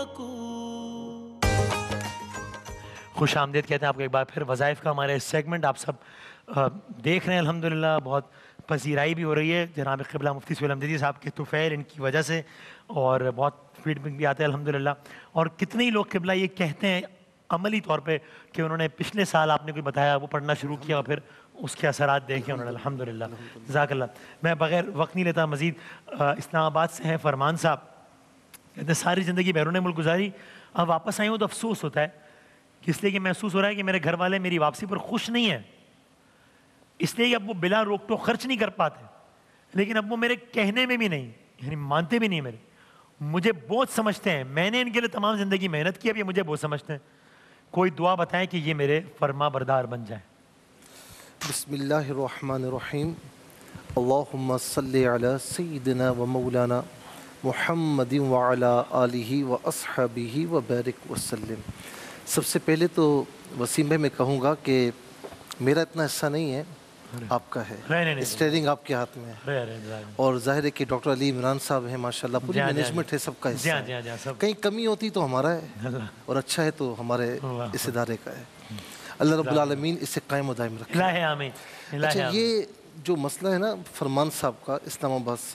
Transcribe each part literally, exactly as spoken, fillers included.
خوش آمدید کہتے ہیں آپ کو ایک بار پھر وظائف کا ہمارے سیگمنٹ آپ سب دیکھ رہے ہیں الحمدللہ. بہت پذیرائی بھی ہو رہی ہے جناب قبلہ مفتی سہیل احمدی صاحب کے طفیل ان کی وجہ سے, اور بہت فیڈ بیک بھی آتے ہیں الحمدللہ. اور کتنے ہی لوگ قبلہ یہ کہتے ہیں عملی طور پہ کہ انہوں نے پچھلے سال آپ نے کوئی بتایا وہ پڑھنا شروع کیا اور پھر اس کے اثرات دیکھے انہوں نے الحمدللہ. جزاک اللہ. میں بغیر وقت نہیں لیتا مزید, اسلام آباد سے ہیں فرمان صاحب, کہتے ہیں ساری زندگی بیرون ملک گزاری, اب واپس آئی ہوں تو افسوس ہوتا ہے, اس لیے کہ محسوس ہو رہا ہے کہ میرے گھر والے میری واپسی پر خوش نہیں ہیں, اس لیے کہ اب وہ بلا روک ٹوک خرچ نہیں کر پاتے, لیکن اب وہ میرے کہنے میں بھی نہیں, یعنی مانتے بھی نہیں میرے, مجھے بہت سمجھتے ہیں, میں نے ان کے لیے تمام زندگی محنت کی, اب یہ مجھے بہت سمجھتے ہیں. کوئی دعا بتائیں کہ یہ میرے فرما بردار بن جائیں. بسم اللہ الرحمن الرحیم. اللہم صلی علی سیدنا و مولانا محمد وعلی آلہ و اصحابہ و بارک وسلم. سب سے پہلے تو وسیم بھائی میں کہوں گا کہ میرا اتنا حصہ نہیں ہے, آپ کا ہے, اسٹیئرنگ آپ کے ہاتھ میں ہے, اور ظاہر ہے کہ ڈاکٹر علی عمران صاحب ہیں ماشاءاللہ, پوری مینجمنٹ ہے, سب کا حصہ ہے. کہیں کمی ہوتی تو ہمارا ہے, اور اچھا ہے تو ہمارے اس ادارے کا ہے. اللہ رب العالمین اسے قائم و دائم رکھے. اچھا, یہ جو مسئلہ ہے نا فرمان صاحب کا اسلام آباد سے,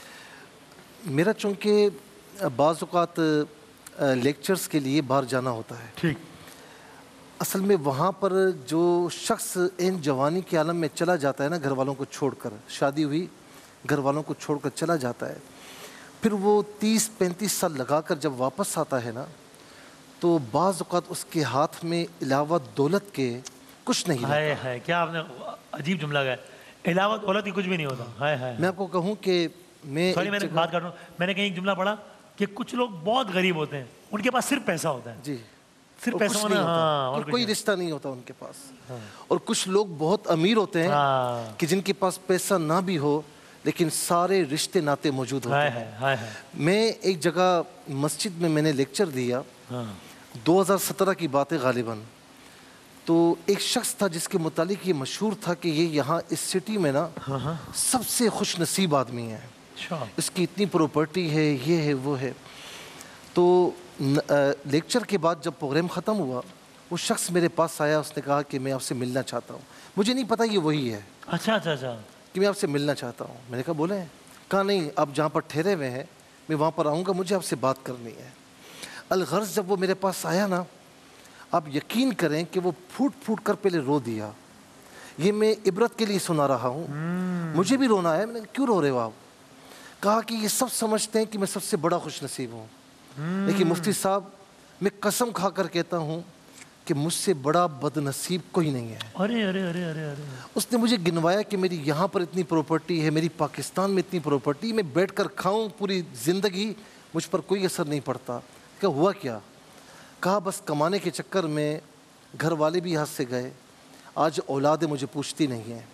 میرا چونکہ بعض اوقات لیکچرز کے لیے باہر جانا ہوتا ہے, ٹھیک, اصل میں وہاں پر جو شخص ان جوانی کے عالم میں چلا جاتا ہے نا, گھر والوں کو چھوڑ کر, شادی ہوئی گھر والوں کو چھوڑ کر چلا جاتا ہے, پھر وہ تیس پینتیس سال لگا کر جب واپس آتا ہے نا, تو بعض اوقات اس کے ہاتھ میں علاوہ دولت کے کچھ نہیں رہتا. ہے کیا آپ نے عجیب جملہ کہا, علاوہ دولت کی کچھ بھی نہیں ہوتا. میں آپ کو کہوں کہ میں سوری میں نے بات کر رہا ہوں, میں نے کہیں ایک جملہ پڑھا کہ کچھ لوگ بہت غریب ہوتے ہیں, ان کے پاس صرف پیسہ ہوتا ہے, جی, صرف پیسہ ہونا, ہاں, اور کوئی رشتہ نہیں ہوتا ان کے پاس. اور کچھ لوگ بہت امیر ہوتے ہیں کہ جن کے پاس پیسہ نہ بھی ہو لیکن سارے رشتے ناتے موجود ہوتے ہیں. میں ایک جگہ مسجد میں میں نے لیکچر دیا, دو ہزار سترہ کی بات ہے غالباً, تو ایک شخص تھا جس کے متعلق یہ مشہور تھا کہ یہ یہاں اس سٹی میں نا سب سے خوش نصیب آدمی ہے, اس کی اتنی پراپرٹی ہے, یہ ہے وہ ہے. تو لیکچر کے بعد جب پروگرام ختم ہوا, وہ شخص میرے پاس آیا, اس نے کہا کہ میں آپ سے ملنا چاہتا ہوں. مجھے نہیں پتا یہ وہی ہے. اچھا اچھا اچھا کہ میں آپ سے ملنا چاہتا ہوں. میں نے کہا بولیں. کہا نہیں, آپ جہاں پر ٹھہرے ہوئے ہیں میں وہاں پر آؤں گا, مجھے آپ سے بات کرنی ہے. الغرض جب وہ میرے پاس آیا نا, آپ یقین کریں کہ وہ پھوٹ پھوٹ کر پہلے رو دیا. یہ میں عبرت کے لیے سنا رہا ہوں, مجھے بھی رونا ہے. میں نے کیوں رو رہے ہو آپ؟ کہا کہ یہ سب سمجھتے ہیں کہ میں سب سے بڑا خوش نصیب ہوں, لیکن مفتی صاحب میں قسم کھا کر کہتا ہوں کہ مجھ سے بڑا بد نصیب کوئی نہیں ہے. ارے ارے ارے ارے ارے اس نے مجھے گنوایا کہ میری یہاں پر اتنی پراپرٹی ہے, میری پاکستان میں اتنی پراپرٹی, میں بیٹھ کر کھاؤں پوری زندگی, مجھ پر کوئی اثر نہیں پڑتا. کہ ہوا کیا؟ کہا بس کمانے کے چکر میں گھر والے بھی ہاتھ سے گئے, آج اولادیں مجھے پوچھتی نہیں ہیں.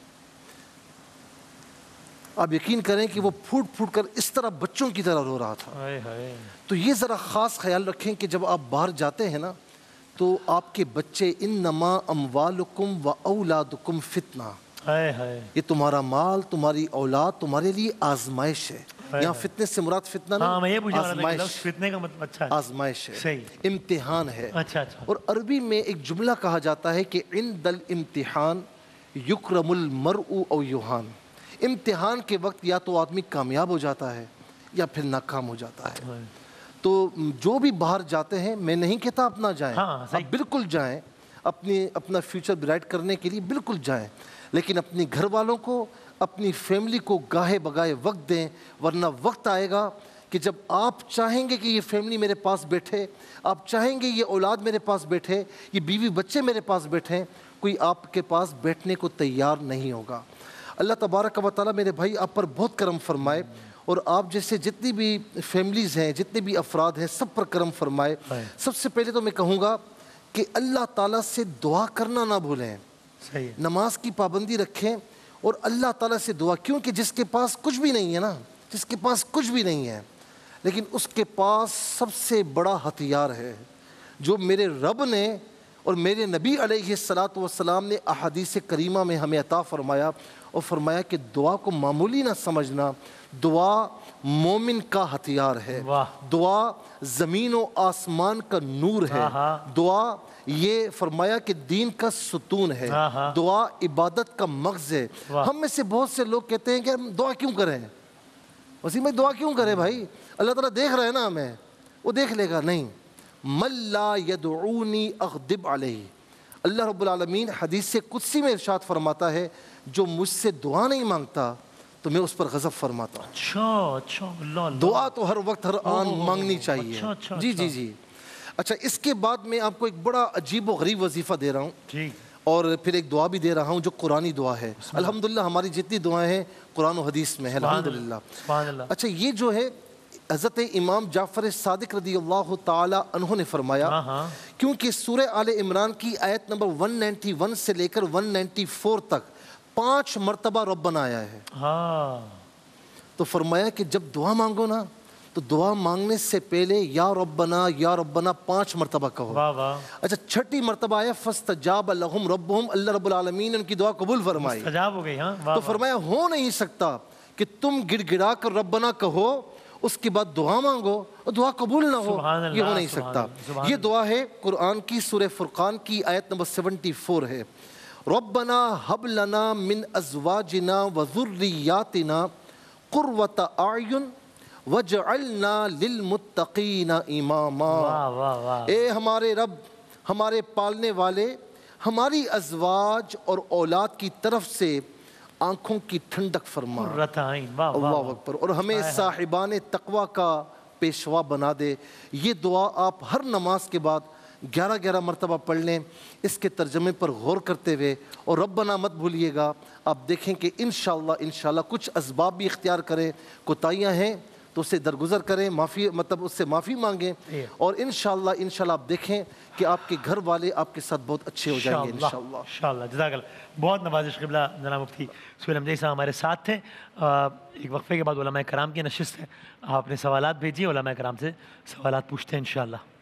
آپ یقین کریں کہ وہ پھوٹ پھوٹ کر اس طرح بچوں کی طرح رو رہا تھا. تو یہ ذرا خاص خیال رکھیں کہ جب آپ باہر جاتے ہیں نا, تو آپ کے بچے انما اموالکم و اولادکم فتنہ, یہ تمہارا مال, تمہاری اولاد تمہارے لیے آزمائش ہے. یہاں فتنے سے مراد فتنہ نہیں, آزمائش, آزمائش ہے, امتحان ہے. اور عربی میں ایک جملہ کہا جاتا ہے کہ عند الامتحان یکرم المرء او یوہان. امتحان کے وقت یا تو آدمی کامیاب ہو جاتا ہے یا پھر ناکام ہو جاتا ہے. تو جو بھی باہر جاتے ہیں, میں نہیں کہتا آپ نہ جائیں, آپ بالکل جائیں, اپنی اپنا فیوچر برائٹ کرنے کے لیے بالکل جائیں, لیکن اپنی گھر والوں کو, اپنی فیملی کو گاہے بگاہے وقت دیں, ورنہ وقت آئے گا کہ جب آپ چاہیں گے کہ یہ فیملی میرے پاس بیٹھے, آپ چاہیں گے یہ اولاد میرے پاس بیٹھے, یہ بیوی بچے میرے پاس بیٹھیں, کوئی آپ کے پاس بیٹھنے کو تیار نہیں ہوگا. اللہ تبارک و تعالیٰ میرے بھائی آپ پر بہت کرم فرمائے, اور آپ جیسے جتنی بھی فیملیز ہیں, جتنے بھی افراد ہیں, سب پر کرم فرمائے. سب سے پہلے تو میں کہوں گا کہ اللہ تعالیٰ سے دعا کرنا نہ بھولیں, نماز کی پابندی رکھیں اور اللہ تعالیٰ سے دعا, کیونکہ جس کے پاس کچھ بھی نہیں ہے نا, جس کے پاس کچھ بھی نہیں ہے, لیکن اس کے پاس سب سے بڑا ہتھیار ہے جو میرے رب نے اور میرے نبی علیہ الصلوۃ والسلام نے احادیث کریمہ میں ہمیں عطا فرمایا, اور فرمایا کہ دعا کو معمولی نہ سمجھنا، دعا مومن کا ہتھیار ہے، دعا زمین و آسمان کا نور ہے، دعا یہ فرمایا کہ دین کا ستون ہے، دعا عبادت کا مغز ہے۔ ہم میں سے بہت سے لوگ کہتے ہیں کہ ہم دعا کیوں کریں، وسیم بھائی دعا کیوں کریں بھائی، اللہ تعالیٰ دیکھ رہا ہے نا ہمیں، وہ دیکھ لے گا۔ نہیں، من لا یدعونی اغضب علیہ، اللہ رب العالمین حدیث قدسی میں ارشاد فرماتا ہے جو مجھ سے دعا نہیں مانگتا تو میں اس پر غضب فرماتا ہوں۔ اچھا اچھا اللہ، دعا تو ہر وقت ہر آن مانگنی چاہیے۔ جی جی جی اچھا، اس کے بعد میں آپ کو ایک بڑا عجیب و غریب وظیفہ دے رہا ہوں اور پھر ایک دعا بھی دے رہا ہوں جو قرآنی دعا ہے۔ الحمدللہ ہماری جتنی دعائیں ہیں قرآن و حدیث میں ہے، الحمدللہ۔ اچھا، یہ جو ہے حضرت امام جعفر صادق رضی اللہ تعالی عنہ نے فرمایا، کیونکہ سورہ آل عمران کی آیت نمبر ایک سو اکیانوے سے لے کر ایک سو چورانوے تک پانچ مرتبہ ربنا آیا ہے، تو فرمایا کہ جب دعا مانگو نا تو دعا مانگنے سے پہلے یا ربنا یا ربنا پانچ مرتبہ کہو۔ اچھا، چھٹی مرتبہ آیا فاستجاب لہم ربہم، اللہ رب العالمین نے ان کی دعا قبول فرمائی، تو فرمایا ہو نہیں سکتا کہ تم گڑ گڑا کر ربنا کہو اس کے بعد دعا مانگو اور دعا قبول نہ ہو، یہ ہو نہیں سکتا۔ یہ دعا ہے قرآن کی سورہ فرقان کی آیت نمبر چوہتر ہے، ربنا ہب لنا من ازواجنا وذریاتنا قرۃ اعین وجعلنا للمتقین اماما۔ اے ہمارے رب، ہمارے پالنے والے، ہماری ازواج اور اولاد کی طرف سے آنکھوں کی ٹھنڈک فرما، اللہ اکبر، اور ہمیں صاحبان تقوی کا پیشوا بنا دے۔ یہ دعا آپ ہر نماز کے بعد گیارہ گیارہ مرتبہ پڑھ لیں، اس کے ترجمے پر غور کرتے ہوئے، اور ربنا مت بھولیے گا۔ آپ دیکھیں کہ انشاءاللہ انشاءاللہ کچھ اسباب بھی اختیار کریں، کوتاہیاں ہیں تو اسے درگزر کریں، معافی مطلب اس سے معافی مانگیں، اور انشاءاللہ انشاءاللہ آپ دیکھیں کہ آپ کے گھر والے آپ کے ساتھ بہت اچھے ہو جائیں گے انشاءاللہ۔ انشاءاللہ، جزاک اللہ، بہت نوازش قبلہ جناب مفتی سہیل احمدی صاحب ہمارے ساتھ تھے۔ ایک وقفے کے بعد علماء کرام کی نشست ہے، آپ نے سوالات بھیجیے، علماء کرام سے سوالات پوچھتے ہیں انشاءاللہ۔